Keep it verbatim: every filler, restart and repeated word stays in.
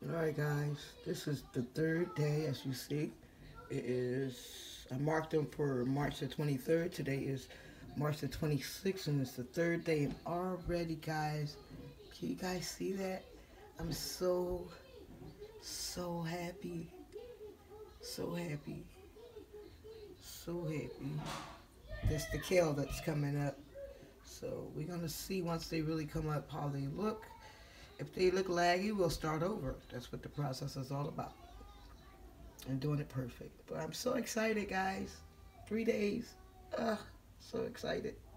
Alright guys, this is the third day as you see. It is, I marked them for March the twenty-third. Today is March the twenty-sixth and it's the third day and already guys, can you guys see that? I'm so, so happy. So happy. So happy. That's the kale that's coming up. So we're going to see once they really come up how they look. If they look laggy, we'll start over. That's what the process is all about. And doing it perfect. But I'm so excited, guys. Three days. Ugh, so excited.